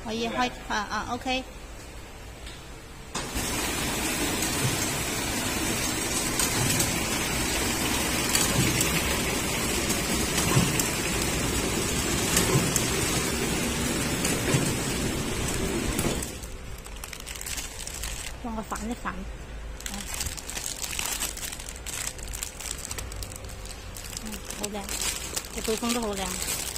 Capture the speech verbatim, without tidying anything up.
可以開啊啊 ，OK。幫我反一反，嗯，好靚，個對風都好靚。